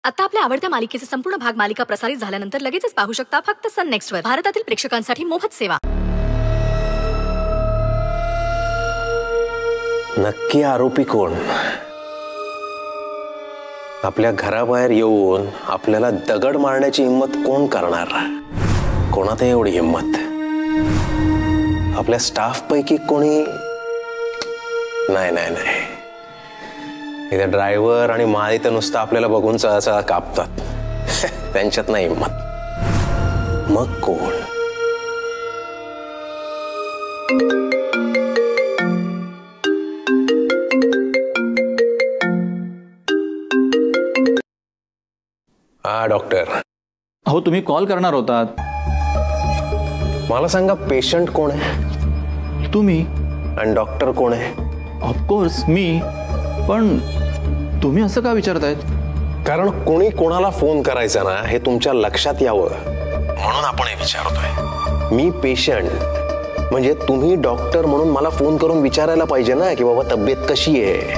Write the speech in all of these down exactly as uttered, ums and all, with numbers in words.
आता आपल्या आवडत्या मालिकेचे संपूर्ण भाग मालिका प्रसारित झाल्यानंतर लगेचच पाहू शकता फक्त सन नेक्स्ट वर. भारतातील प्रेक्षकांसाठी मोफत सेवा. नक्की आरोपी कोण? आपल्या घराबाहेर येऊन आपल्याला दगड मारण्याची हिम्मत कोण करणार? कोणात आहे एवढी हिम्मत? आपल्या स्टाफ पैकी कोणी? नाही नाही नाही, इथे ड्रायव्हर आणि माळी तर नुसतं आपल्याला बघून चळचळ कापतात. त्यांच्यात नाही हिम्मत. मग कोण? हा डॉक्टर. हो, तुम्ही कॉल करणार होतात. मला सांगा, पेशंट कोण आहे? तुम्ही. आणि डॉक्टर कोण आहे? ऑफकोर्स मी. पण तुम्ही असं का विचारतायत? कारण कोणी कोणाला फोन करायचा ना हे तुमच्या लक्षात यावं म्हणून आपण हे विचारतोय. मी पेशंट म्हणजे तुम्ही डॉक्टर म्हणून मला फोन करून विचारायला पाहिजे ना की बाबा तब्येत कशी आहे.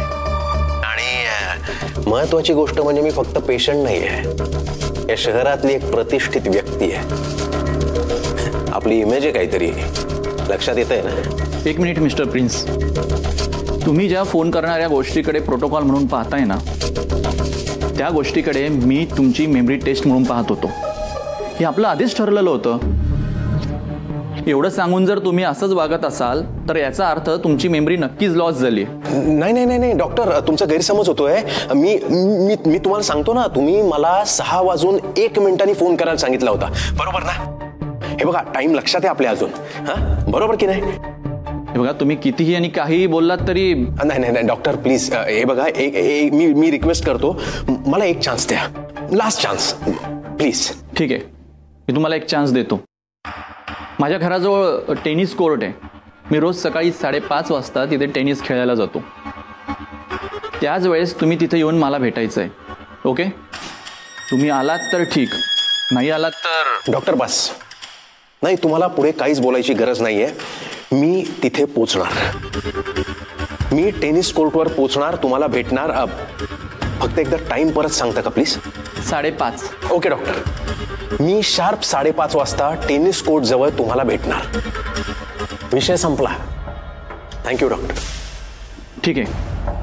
आणि महत्वाची गोष्ट म्हणजे मी फक्त पेशंट नाही आहे, या शहरातली एक प्रतिष्ठित व्यक्ती आहे. आपली इमेज आहे काहीतरी, लक्षात येत आहे ना? एक मिनिट मिस्टर प्रिन्स, तुम्ही ज्या फोन करणाऱ्या गोष्टीकडे प्रोटोकॉल म्हणून पाहताय ना, त्या गोष्टीकडे मी तुमची मेमरी टेस्ट म्हणून पाहत होतो. हे आपलं आधीच ठरलेलं होतं. एवढं सांगून जर तुम्ही असंच वागत असाल तर याचा अर्थ तुमची मेमरी नक्कीच लॉस झाली. नाही नाही नाही डॉक्टर, तुमचा गैरसमज होतोय. मी मी मी तुम्हाला सांगतो ना, तुम्ही मला सहा वाजून एक मिनिटांनी फोन करायला सांगितला होता, बरोबर ना? हे बघा, टाइम लक्षात आहे आपल्या अजून. हा, बरोबर की नाही? हे बघा, तुम्ही कितीही आणि काहीही बोललात तरी. नाही नाही नाही डॉक्टर प्लीज, हे बघा, एक, एक मी मी रिक्वेस्ट करतो, मला एक चान्स द्या, लास्ट चान्स प्लीज. ठीक आहे, मी तुम्हाला एक चान्स देतो. माझ्या घराजवळ टेनिस कोर्ट आहे. मी रोज सकाळी साडेपाच वाजता तिथे टेनिस खेळायला जातो. त्याच वेळेस तुम्ही तिथे येऊन मला भेटायचं आहे. ओके? तुम्ही आलात तर ठीक, नाही आलात तर. डॉक्टर बस, नाही तुम्हाला पुढे काहीच बोलायची गरज नाहीये. मी तिथे पोचणार, मी टेनिस कोर्टवर पोचणार, तुम्हाला भेटणार. फक्त एकदा टाइम परत सांगता का प्लीज? साडेपाच. ओके डॉक्टर, मी शार्प साडेपाच वाजता टेनिस कोर्ट जवळ तुम्हाला भेटणार. विषय संपला. Thank you doctor. ठीक आहे.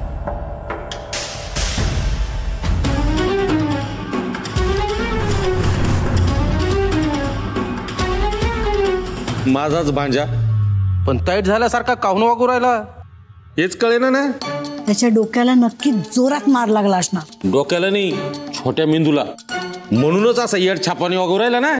माझाच भांजा पण टाईट झाल्यासारखा काहून वागू राहिला? हेच कळेना ना. त्याच्या डोक्याला नक्की जोरात मार लागला असणार. डोक्याला नाही, छोट्या मेंदूला. म्हणूनच असा येड छापाने वागू राहिला ना.